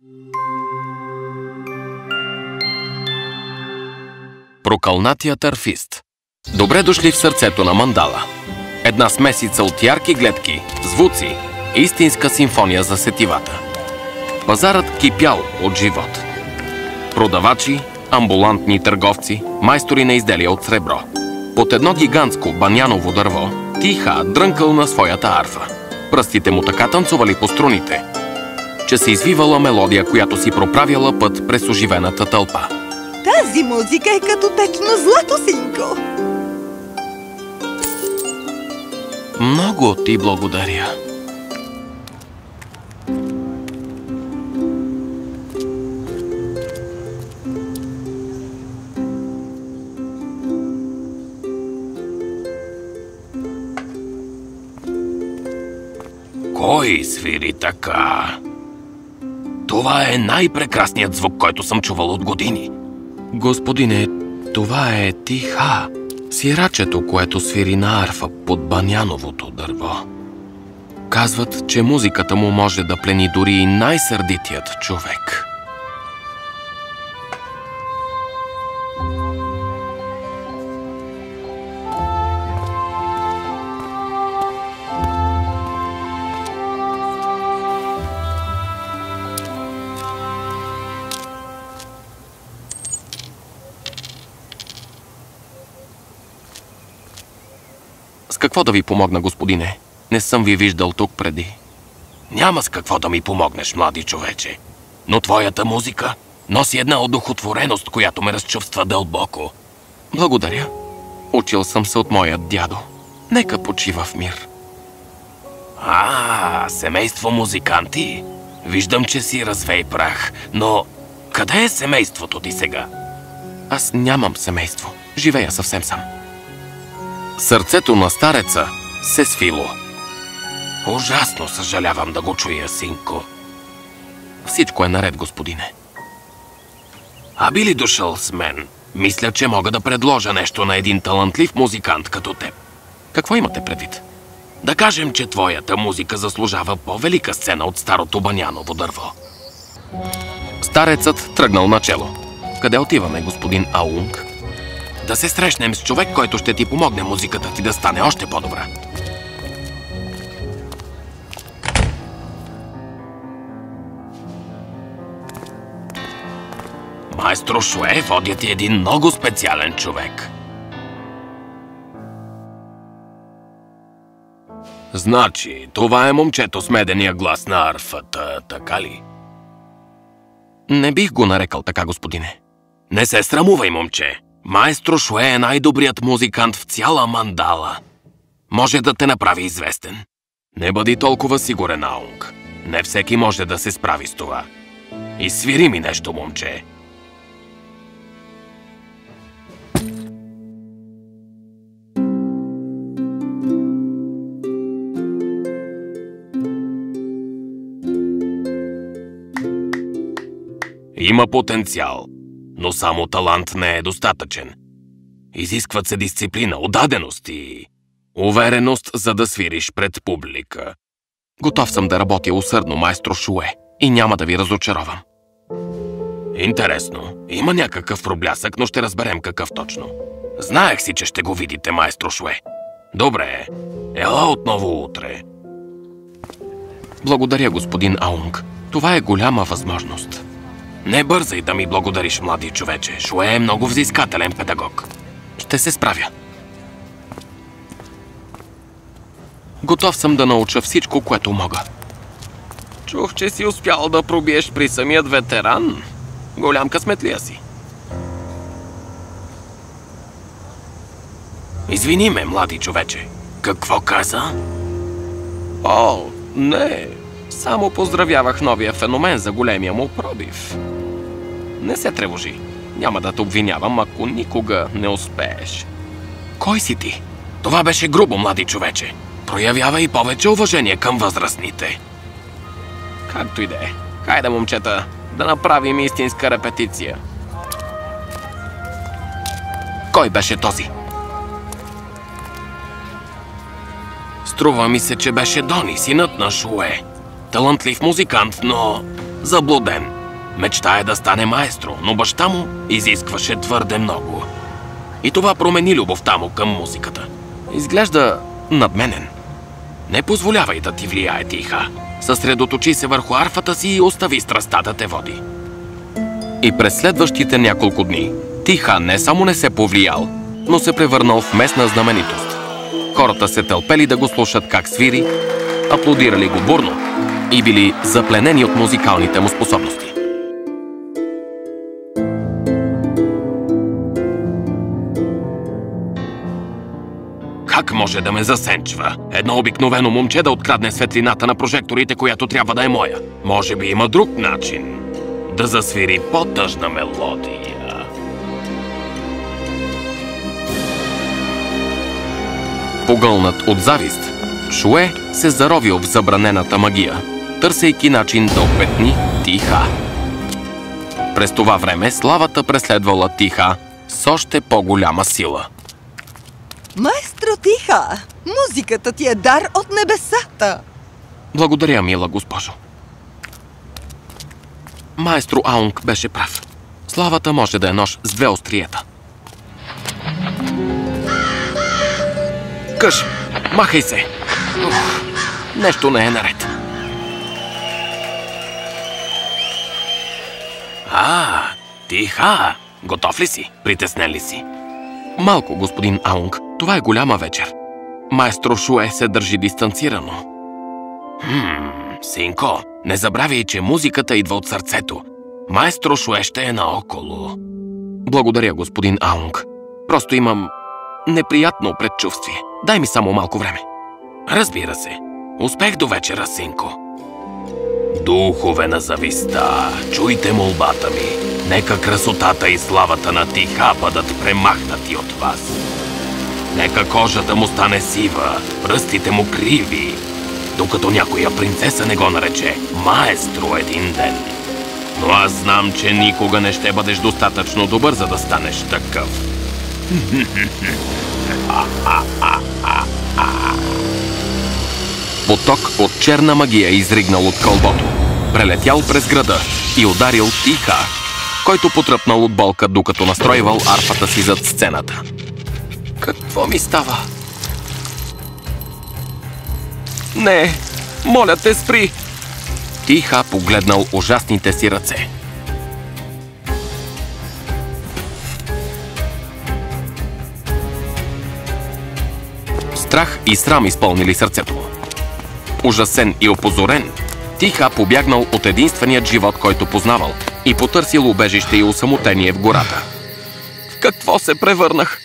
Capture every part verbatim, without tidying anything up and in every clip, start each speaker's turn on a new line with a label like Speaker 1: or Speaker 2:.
Speaker 1: Прокълнатият арфист. Добре дошли в сърцето на Мандала. Една смесица от ярки гледки, звуци, истинска симфония за сетивата. Пазарът кипял от живот. Продавачи, амбулантни търговци, майстори на изделия от сребро. Под едно гигантско баняново дърво Тиха дрънкал на своята арфа. Пръстите му така танцували по струните, че се извивала мелодия, която си проправяла път през оживената тълпа.
Speaker 2: Тази музика е като течно злато, синко.
Speaker 1: Много ти благодаря.
Speaker 3: Кой свири така? Това е най-прекрасният звук, който съм чувал от години.
Speaker 1: Господине, това е Тиха, сирачето, което свири на арфа под баняновото дърво. Казват, че музиката му може да плени дори и най-сърдитият човек. С какво да ви помогна, господине? Не съм ви виждал тук преди.
Speaker 3: Няма с какво да ми помогнеш, млади човече. Но твоята музика носи една одухотвореност, която ме разчувства дълбоко.
Speaker 1: Благодаря. Учил съм се от моят дядо. Нека почива в мир.
Speaker 3: А, семейство музиканти. Виждам, че си развей прах. Но къде е семейството ти сега?
Speaker 1: Аз нямам семейство. Живея съвсем сам. Сърцето на стареца се свило.
Speaker 3: Ужасно съжалявам да го чуя, синко.
Speaker 1: Всичко е наред, господине.
Speaker 3: А би ли дошъл с мен? Мисля, че мога да предложа нещо на един талантлив музикант като теб.
Speaker 1: Какво имате предвид?
Speaker 3: Да кажем, че твоята музика заслужава по-велика сцена от старото баняново дърво.
Speaker 1: Старецът тръгнал начело. Къде отиваме, господин Аунг?
Speaker 3: Да се срещнем с човек, който ще ти помогне музиката ти да стане още по-добра. Майстро Шуе, водя ти един много специален човек. Значи, това е момчето с медения глас на арфата, така ли?
Speaker 1: Не бих го нарекал така, господине.
Speaker 3: Не се срамувай, момче. Майстро Шуе е най-добрият музикант в цяла Мандала. Може да те направи известен. Не бъди толкова сигурен, Аунг. Не всеки може да се справи с това. И свири ми нещо, момче. Има потенциал, но само талант не е достатъчен. Изискват се дисциплина, отдаденост и увереност, за да свириш пред публика.
Speaker 1: Готов съм да работя усърдно, майстро Шуе, и няма да ви разочаровам.
Speaker 3: Интересно. Има някакъв проблясък, но ще разберем какъв точно. Знаех си, че ще го видите, майстро Шуе. Добре, ела отново утре.
Speaker 1: Благодаря, господин Аунг. Това е голяма възможност.
Speaker 3: Не бързай да ми благодариш, млади човече. Шуе е много взискателен педагог.
Speaker 1: Ще се справя. Готов съм да науча всичко, което мога.
Speaker 3: Чух, че си успял да пробиеш при самият ветеран. Голям късметлия си. Извини ме, млади човече. Какво каза?
Speaker 1: О, не. Само поздравявах новия феномен за големия му пробив. Не се тревожи. Няма да те обвинявам, ако никога не успееш.
Speaker 3: Кой си ти? Това беше грубо, млади човече. Проявявай повече уважение към възрастните.
Speaker 1: Както и да е. Хайде, момчета, да направим истинска репетиция. Кой беше този?
Speaker 3: Струва ми се, че беше Дони, синът на Шуе. Талантлив музикант, но Заблуден. Мечтае да стане маестро, но баща му изискваше твърде много. И това промени любовта му към музиката. Изглежда надменен. Не позволявай да ти влияе Тиха. Съсредоточи се върху арфата си и остави страстта да те води. И през следващите няколко дни Тиха не само не се повлиял, но се превърнал в местна знаменитост. Хората се тълпели да го слушат как свири, аплодирали го бурно и били запленени от музикалните му способности. Как може да ме засенчва? Едно обикновено момче да открадне светлината на прожекторите, която трябва да е моя. Може би има друг начин да засвири по-тъжна мелодия. Погълнат от завист, Шуе се заровил в забранената магия, търсейки начин да опетни Тиха. През това време славата преследвала Тиха с още по-голяма сила.
Speaker 2: Маестро Тиха, музиката ти е дар от небесата.
Speaker 3: Благодаря, мила госпожо. Маестро Аунг беше прав. Славата може да е нож с две остриета. Къш, махай се! Ух, нещо не е наред. А, Тиха! Готов ли си? Притеснен ли си? Малко, господин Аунг. Това е голяма вечер. Маестро Шуе се държи дистанцирано. Хм, синко, не забравяй, че музиката идва от сърцето. Маестро Шуе ще е наоколо. Благодаря, господин Аунг. Просто имам неприятно предчувствие. Дай ми само малко време. Разбира се. Успех до вечера, синко. Духове на зависта, чуйте молбата ми. Нека красотата и славата на Тиха бъдат премахнати от вас. Нека кожата му стане сива, пръстите му криви, докато някоя принцеса не го нарече маестро един ден. Но аз знам, че никога не ще бъдеш достатъчно добър, за да станеш такъв. Поток от черна магия изригнал от кълбото, прелетял през града и ударил Тиха, който потръпнал от болка, докато настройвал арфата си зад сцената. Какво ми става? Не, моля те, спри! Тиха погледнал ужасните си ръце. Страх и срам изпълнили сърцето му. Ужасен и опозорен, Тиха побягнал от единственият живот, който познавал, и потърсил убежище и усамотение в гората. В какво се превърнах?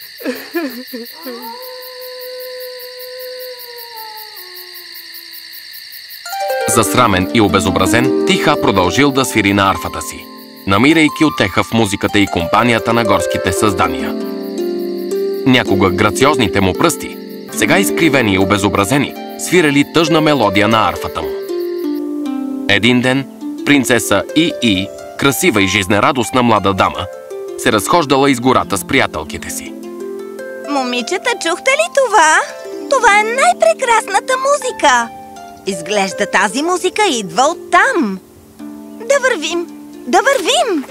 Speaker 3: Засрамен и обезобразен, Тиха продължил да свири на арфата си, намирайки утеха в музиката и компанията на горските създания. Някога грациозните му пръсти, сега изкривени и обезобразени, свирали тъжна мелодия на арфата му. Един ден принцеса И-И, красива и жизнерадостна млада дама, се разхождала из гората с приятелките си.
Speaker 2: Момичета, чухте ли това? Това е най-прекрасната музика. Изглежда тази музика идва оттам. Да вървим, да вървим!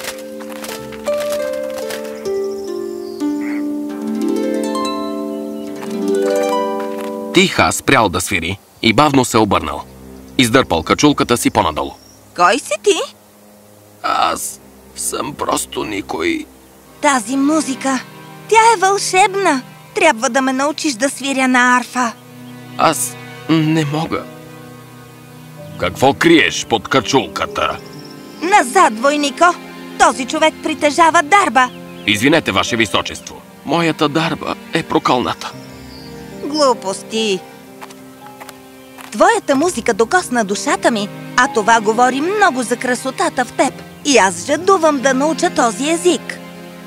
Speaker 3: Тиха спрял да свири и бавно се обърнал. Издърпал качулката си по-надолу.
Speaker 2: Кой си ти?
Speaker 3: Аз съм просто никой.
Speaker 2: Тази музика, тя е вълшебна. Трябва да ме научиш да свиря на арфа.
Speaker 3: Аз не мога. Какво криеш под качулката?
Speaker 2: Назад, войнико! Този човек притежава дарба.
Speaker 3: Извинете, ваше височество. Моята дарба е прокълната.
Speaker 2: Глупости! Твоята музика докосна душата ми, а това говори много за красотата в теб. И аз жадувам да науча този език.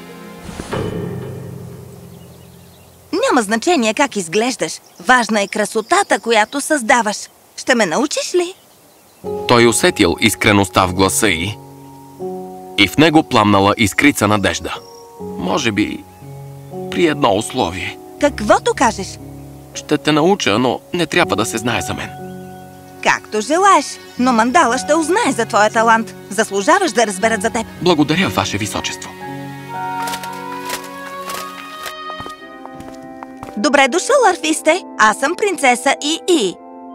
Speaker 2: Няма значение как изглеждаш. Важна е красотата, която създаваш. Ще ме научиш ли?
Speaker 3: Той усетил искреността в гласа й и в него пламнала искрица надежда. Може би при едно условие.
Speaker 2: Каквото кажеш.
Speaker 3: Ще те науча, но не трябва да се знае за мен.
Speaker 2: Както желаеш, но Мандала ще узнае за твоя талант. Заслужаваш да разберат за теб.
Speaker 1: Благодаря, Ваше Височество.
Speaker 2: Добре дошъл, арфисте! Аз съм принцеса И-И.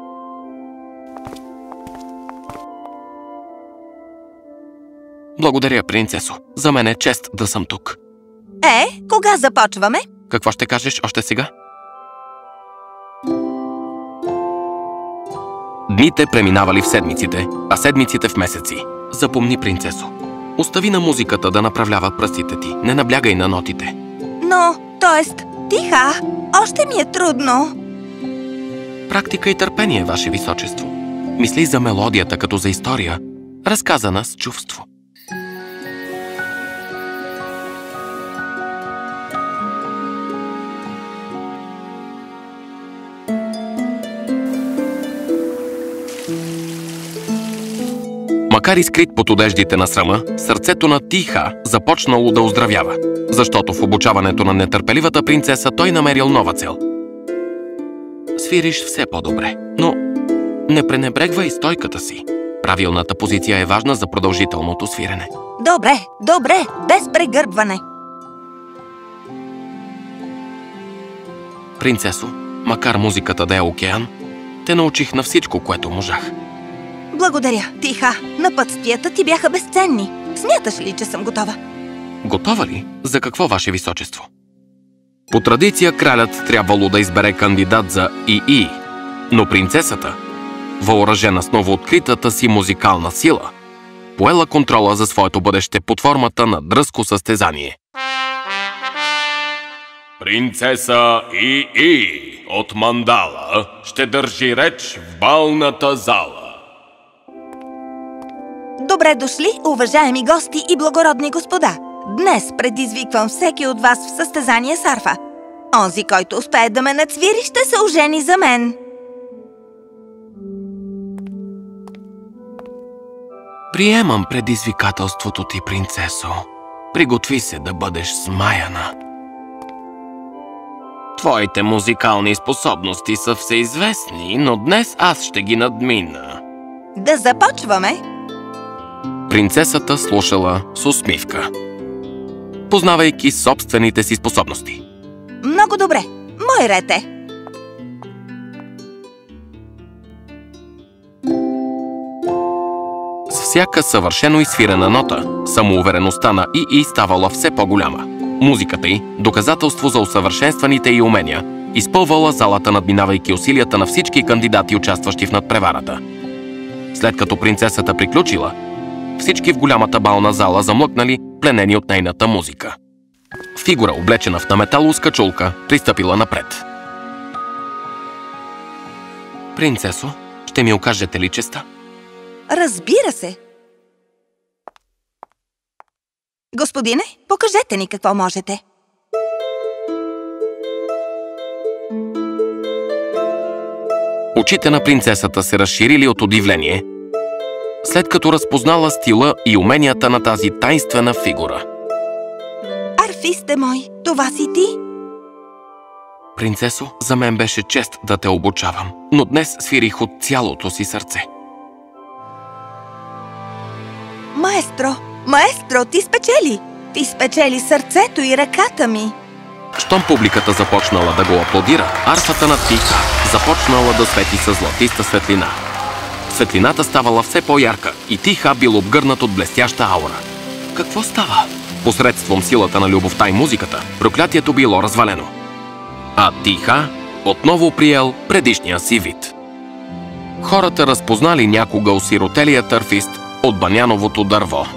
Speaker 1: Благодаря, принцесо. За мен е чест да съм тук.
Speaker 2: Е, кога започваме?
Speaker 1: Какво ще кажеш още сега? Дните преминавали в седмиците, а седмиците в месеци. Запомни, принцесо. Остави на музиката да направлява пръстите ти. Не наблягай на нотите.
Speaker 2: Но, т.е. тиха, още ми е трудно.
Speaker 1: Практика и търпение, Ваше Височество. Мисли за мелодията като за история, разказана с чувство. Макар и скрит под одеждите на срама, сърцето на Тиха започнало да оздравява, защото в обучаването на нетърпеливата принцеса той намерил нова цел. Свириш все по-добре, но не пренебрегвай стойката си. Правилната позиция е важна за продължителното свирене.
Speaker 2: Добре, добре, без прегърбване.
Speaker 1: Принцесо, макар музиката да е океан, те научих на всичко, което можах.
Speaker 2: Благодаря, Тиха. Напътствията ти бяха безценни. Смяташ ли, че съм готова?
Speaker 1: Готова ли? За какво, Ваше Височество? По традиция кралят трябвало да избере кандидат за И-И, но принцесата, въоръжена с новооткритата си музикална сила, поела контрола за своето бъдеще под формата на дръзко състезание.
Speaker 3: Принцеса И-И от Мандала ще държи реч в балната зала.
Speaker 2: Добре дошли, уважаеми гости и благородни господа! Днес предизвиквам всеки от вас в състезание с арфа. Онзи, който успее да ме нацвири, ще се ожени за мен.
Speaker 1: Приемам предизвикателството ти, принцесо. Приготви се да бъдеш смаяна. Твоите музикални способности са всеизвестни, но днес аз ще ги надмина.
Speaker 2: Да започваме!
Speaker 1: Принцесата слушала с усмивка, познавайки собствените си способности.
Speaker 2: Много добре. Мой ред е.
Speaker 1: С всяка съвършено изсвирена нота, самоувереността на И-И ставала все по-голяма. Музиката й, доказателство за усъвършенстваните й умения, изпълвала залата, надминавайки усилията на всички кандидати, участващи в надпреварата. След като принцесата приключила, всички в голямата бална зала замлъкнали, пленени от нейната музика. Фигура, облечена в наметаловска чулка, пристъпила напред. Принцесо, ще ми окажете ли честа?
Speaker 2: Разбира се. Господине, покажете ни какво можете.
Speaker 1: Очите на принцесата се разширили от удивление, след като разпознала стила и уменията на тази тайнствена фигура.
Speaker 2: Арфисте мой, това си ти?
Speaker 1: Принцесо, за мен беше чест да те обучавам, но днес свирих от цялото си сърце.
Speaker 2: Маестро, маестро, ти спечели! Ти спечели сърцето и ръката ми!
Speaker 1: Щом публиката започнала да го аплодира, арфата на Тиха започнала да свети със златиста светлина. Светлината ставала все по-ярка и Тиха бил обгърнат от блестяща аура. Какво става? Посредством силата на любовта и музиката, проклятието било развалено. А Тиха отново приел предишния си вид. Хората разпознали някога осиротелия търфист от баняновото дърво.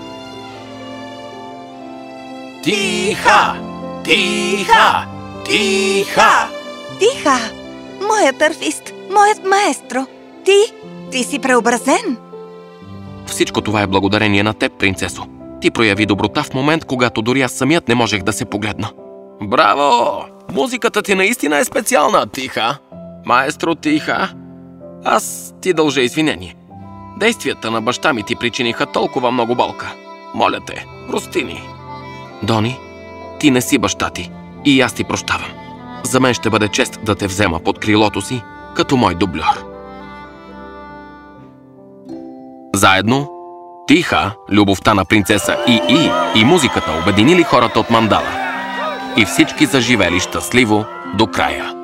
Speaker 3: Тиха! Тиха! Тиха!
Speaker 2: Тиха! Моят арфист, моят маестро! Ти, ти си преобразен!
Speaker 1: Всичко това е благодарение на теб, принцесо. Ти прояви доброта в момент, когато дори аз самият не можех да се погледна.
Speaker 3: Браво! Музиката ти наистина е специална, Тиха. Маестро Тиха,
Speaker 1: аз ти дължа извинение. Действията на баща ми ти причиниха толкова много болка. Моля те, прости ни. Дони, ти не си баща ти и аз ти прощавам. За мен ще бъде чест да те взема под крилото си като мой дубльор.
Speaker 3: Заедно, Тиха, любовта на принцеса И-И и музиката обединили хората от Мандала. И всички заживели щастливо до края.